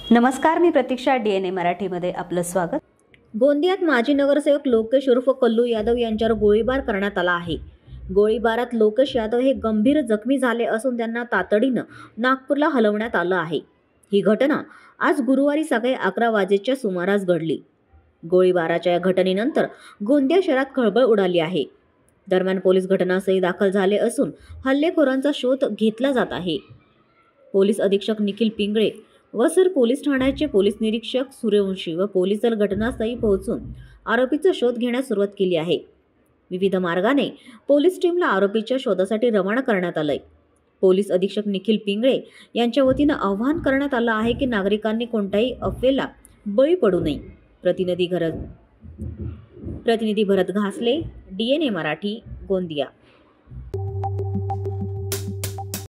नमस्कार, मी प्रतीक्षा. DNA मराठीमध्ये आपलं स्वागत. गोंदियात माजी नगरसेवक लोकेश उर्फ कल्लू यादव यांच्यावर गोळीबार करण्यात आला आहे. गोळीबारात लोकेश यादव हे गंभीर जखमी झाले असून त्यांना तातडीनं नागपूरला हलवण्यात आलं आहे. ही घटना आज गुरुवारी सकाळी 11 वाजेच्या सुमारास घडली. गोळीबाराच्या या घटनेनंतर गोंदिया शहरात खळबळ उडाली आहे. दरम्यान पोलीस घटनास्थळी दाखल झाले असून हल्लेखोरांचा शोध घेतला जात आहे. पोलीस अधीक्षक निखिल पिंगळे, वसर पोलीस ठाण्याचे पोलीस निरीक्षक सूर्यवंशी व पोलीस दल घटनास्थळी पोहोचून आरोपीचा शोध घेण्यास सुरुवात केली आहे. विविध मार्गाने पोलीस टीमला आरोपीच्या शोधासाठी रवाना करण्यात आलंय. पोलीस अधीक्षक निखिल पिंगळे यांच्या वतीनं आवाहन करण्यात आलं आहे की नागरिकांनी कोणत्याही अफवेला बळी पडू नये. प्रतिनिधी भरत घासले, DNA मराठी, गोंदिया.